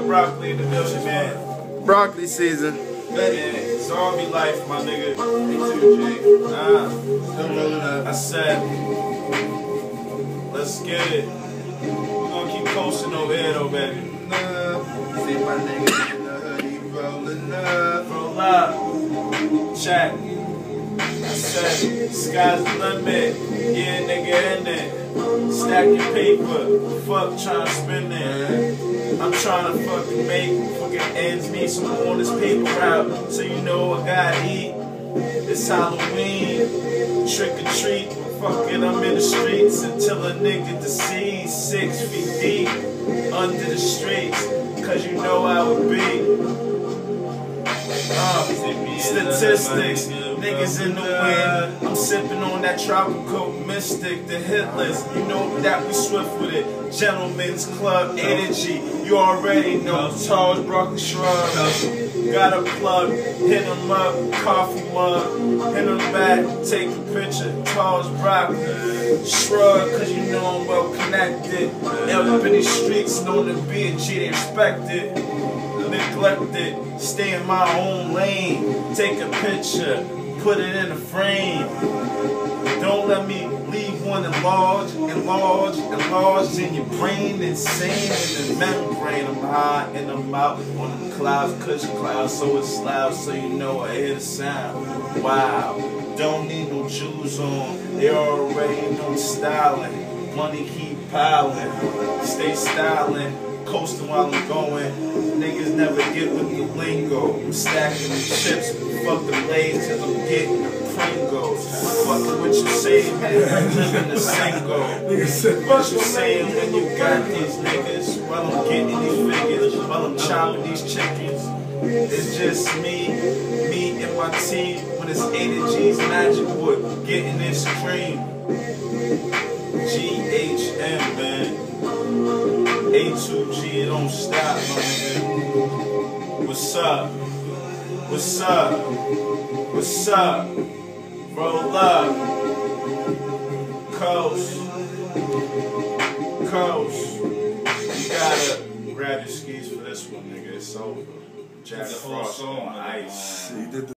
Broccoli in the building, man. Broccoli season. Man, zombie life, my nigga. Me too, Jay. Still rolling up. I said, let's get it. We're gonna keep coasting over here, though, baby. See my nigga in the hoodie rolling up. Roll up. Check. I said, sky's the limit. Yeah, nigga, in it. Stack your paper. Fuck trying to spend it. I'm trying to fucking make fucking ends meet. So I want this paper out. So you know I gotta eat. It's Halloween. Trick or treat. Fuck it, I'm in the streets until a nigga deceased. 6 feet deep under the streets. Cause you know how it be. Statistics, niggas in the wind. I'm sipping on that tropical mystic, the hit list. You know that we swift with it. Gentlemen's club energy. You already know. Charles Broccoli Shrug. Got a plug, hit him up, coffee mug, hit him back, take a picture. Charles Broccoli Shrug, cause you know I'm well connected. Up in these streets, known to be a G, they respect it. Neglected, stay in my own lane. Take a picture, put it in a frame. Don't let me leave one enlarged in your brain, insane in the membrane. I'm high and I'm out on the clouds, cushion clouds, so it's loud, so you know I hear the sound. Wow, don't need no shoes on, they already know styling. Money keep piling, stay styling. Coasting while I'm going, niggas never get with the lingo. I'm stacking the chips, fuck the blades till I'm getting the Pringles. Fucking what you say, man, I'm living the single. What you saying when you got these niggas? While I'm getting these figures, while I'm chopping these chickens. It's just me and my team. When it's A to G's Magic Wood, getting this cream. GHM, man. A2G, it don't stop, my nigga. What's up? What's up? What's up? Roll up. Coast. Coast. You gotta grab your skis for this one, nigga. It's over. Jack Frost on ice.